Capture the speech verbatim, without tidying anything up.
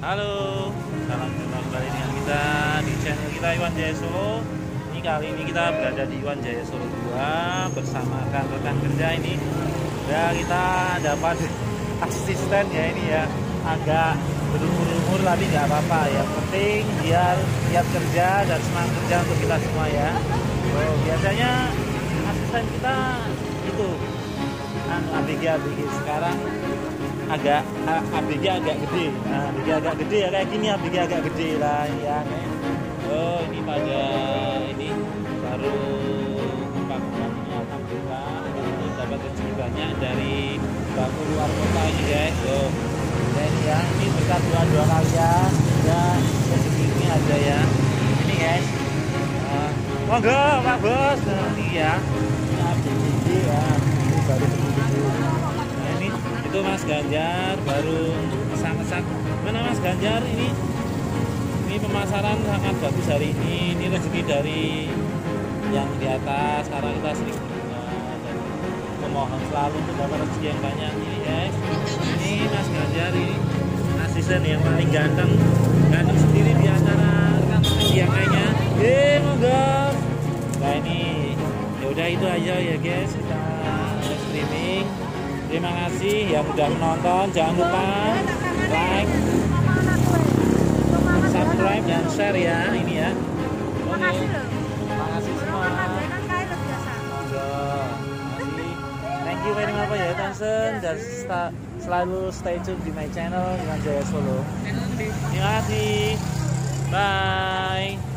Halo, salam jumpa kembali dengan kita di channel kita Iwan Jaya Solo. Ini kali ini kita berada di Iwan Jaya Solo dua bersama rekan-rekan kerja ini. Ya kita dapat asisten ya ini ya, agak berumur-umur tapi nggak apa-apa. Yang penting dia siap kerja dan semangat kerja untuk kita semua ya. Oh, biasanya asisten kita itu anu A B G A B G sekarang agak A B G agak gede. Nah, A B G agak gede ya kayak gini, A B G agak gede lah ya. Oh, ini pada ini baru empat-empat ini alhamdulillah ini dapat rezeki banyak dari baku luar kota ini guys. Oh, dan ya ini berkat dua-dua kalian ya rezeki ini ada ya. Ini guys. Uh, monggo Pak Bos. Nah, ini ya. Ini A B G ya. Ini baru itu Mas Ganjar baru ngesak-ngesak. Mana Mas Ganjar ini? Ini pemasaran sangat bagus hari ini. Ini rezeki dari yang di atas karena kita sering berdoa dan memohon selalu untuk dapat rezeki yang banyak ini guys. Ini Mas Ganjar ini asisten yang paling ganteng, ganteng sendiri di antara rekan-rekan yang lainnya. Eh monggo. Nah ini ya udah itu aja ya guys, kita streaming. Terima kasih yang sudah menonton. Jangan lupa like, subscribe, dan share ya ini ya. Oke. Terima kasih semua. Thank you very much ya Tansen, dan selalu stay tune di my channel Iwan Jaya Solo. Terima kasih. Bye.